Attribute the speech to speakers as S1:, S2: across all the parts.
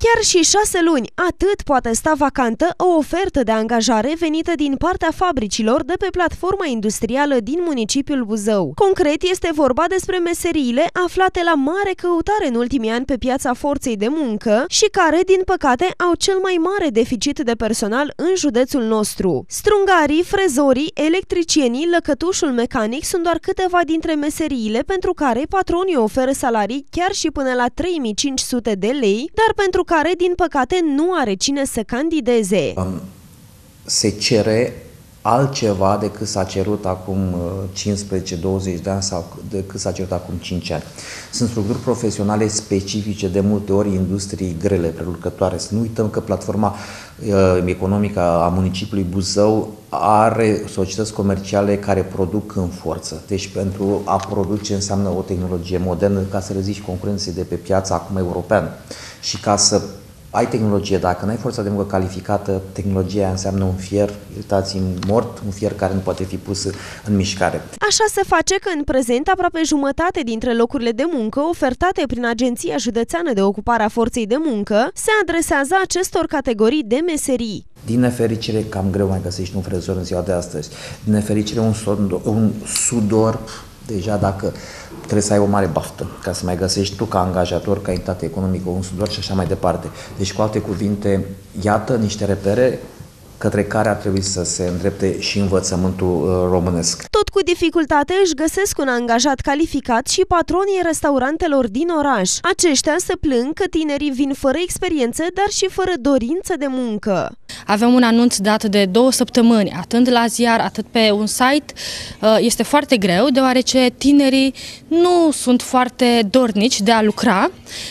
S1: Chiar și 6 luni, atât poate sta vacantă o ofertă de angajare venită din partea fabricilor de pe platforma industrială din municipiul Buzău. Concret, este vorba despre meseriile aflate la mare căutare în ultimii ani pe piața forței de muncă și care, din păcate, au cel mai mare deficit de personal în județul nostru. Strungarii, frezorii, electricienii, lăcătușul mecanic sunt doar câteva dintre meseriile pentru care patronii oferă salarii chiar și până la 3.500 de lei, dar pentru care, din păcate, nu are cine să candideze.
S2: Se cere altceva decât s-a cerut acum 15-20 de ani sau decât s-a cerut acum 5 ani. Sunt structuri profesionale specifice, de multe ori industrii grele, prelucrătoare. Să nu uităm că platforma economică a municipiului Buzău are societăți comerciale care produc în forță. Deci pentru a produce înseamnă o tehnologie modernă ca să reziști concurenței de pe piața acum europeană. Și ca să ai tehnologie, dacă nu ai forța de muncă calificată, tehnologia înseamnă un fier, iertați-mi, mort, un fier care nu poate fi pus în mișcare.
S1: Așa se face că în prezent aproape jumătate dintre locurile de muncă ofertate prin Agenția Județeană de Ocupare a Forței de Muncă se adresează acestor categorii de meserii.
S2: Din nefericire, cam greu mai găsești un frezor în ziua de astăzi. Din nefericire, un sudor, deja dacă trebuie să ai o mare baftă ca să mai găsești tu ca angajator, ca entitate economică, un sudor și așa mai departe. Deci, cu alte cuvinte, iată niște repere către care ar trebui să se îndrepte și învățământul românesc.
S1: Tot cu dificultate își găsesc un angajat calificat și patronii restaurantelor din oraș. Aceștia se plâng că tinerii vin fără experiență, dar și fără dorință de muncă.
S3: Avem un anunț dat de 2 săptămâni, atât la ziar, atât pe un site. Este foarte greu, deoarece tinerii nu sunt foarte dornici de a lucra,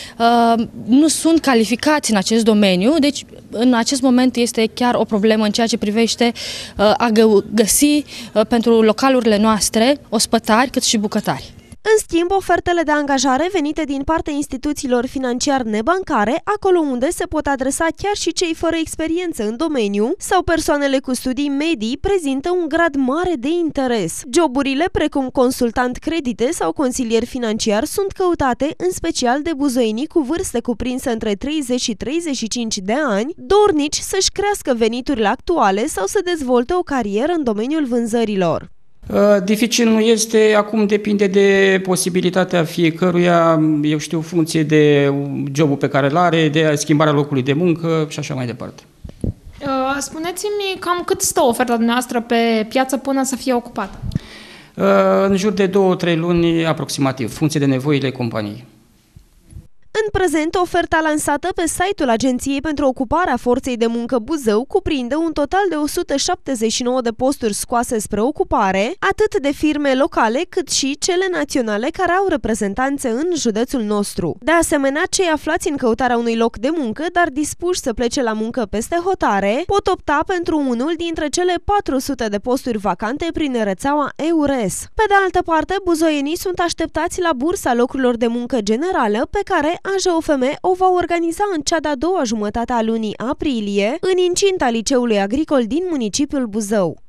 S3: nu sunt calificați în acest domeniu, deci în acest moment este chiar o problemă în ceea ce privește a găsi pentru localurile noastre ospătari cât și bucătari.
S1: În schimb, ofertele de angajare venite din partea instituțiilor financiar nebancare, acolo unde se pot adresa chiar și cei fără experiență în domeniu sau persoanele cu studii medii, prezintă un grad mare de interes. Joburile precum consultant credite sau consilier financiar sunt căutate în special de buzoienii cu vârste cuprinse între 30 și 35 de ani, dornici să-și crească veniturile actuale sau să dezvolte o carieră în domeniul vânzărilor.
S4: Dificil nu este, acum depinde de posibilitatea fiecăruia, eu știu, funcție de jobul pe care îl are, de schimbarea locului de muncă și așa mai departe.
S5: Spuneți-mi cam cât stă oferta dumneavoastră pe piață până să fie ocupată?
S4: În jur de 2-3 luni aproximativ, funcție de nevoile companiei.
S1: În prezent, oferta lansată pe site-ul Agenției pentru Ocuparea Forței de Muncă Buzău cuprinde un total de 179 de posturi scoase spre ocupare, atât de firme locale cât și cele naționale care au reprezentanțe în județul nostru. De asemenea, cei aflați în căutarea unui loc de muncă, dar dispuși să plece la muncă peste hotare, pot opta pentru unul dintre cele 400 de posturi vacante prin rețeaua EURES. Pe de altă parte, buzoienii sunt așteptați la bursa locurilor de muncă generală pe care AJOFM o va organiza în cea de-a doua jumătate a lunii aprilie, în incinta Liceului Agricol din municipiul Buzău.